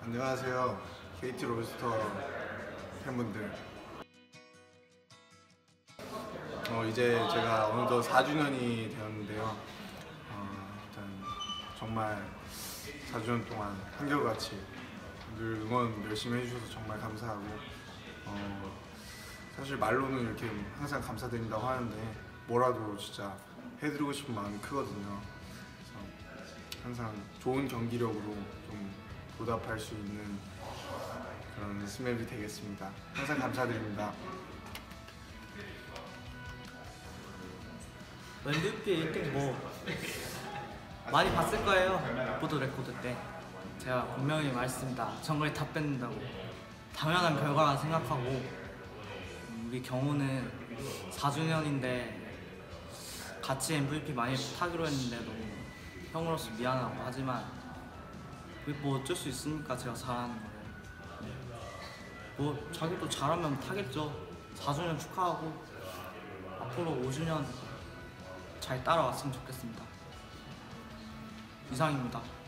안녕하세요. KT 로브스터 팬분들. 이제 제가 어느덧 4주년이 되었는데요. 일단 정말 4주년 동안 한결같이 늘 응원 열심히 해주셔서 정말 감사하고, 사실 말로는 이렇게 항상 감사드린다고 하는데 뭐라도 진짜 해드리고 싶은 마음이 크거든요. 그래서 항상 좋은 경기력으로 좀 보답할 수 있는 그런 스맵이 되겠습니다. 항상 감사드립니다. MVP 1등 뭐 많이 봤을 거예요. 보도 레코드 때 제가 분명히 말했습니다. 정글에 다 뺏는다고. 당연한 결과라 생각하고, 우리 경호는 4주년인데 같이 MVP 많이 타기로 했는데 너무 형으로서 미안하고, 하지만 뭐 어쩔 수 있습니까? 제가 잘하는 거를. 뭐 자기도 잘하면 타겠죠. 4주년 축하하고 앞으로 5주년 잘 따라왔으면 좋겠습니다. 이상입니다.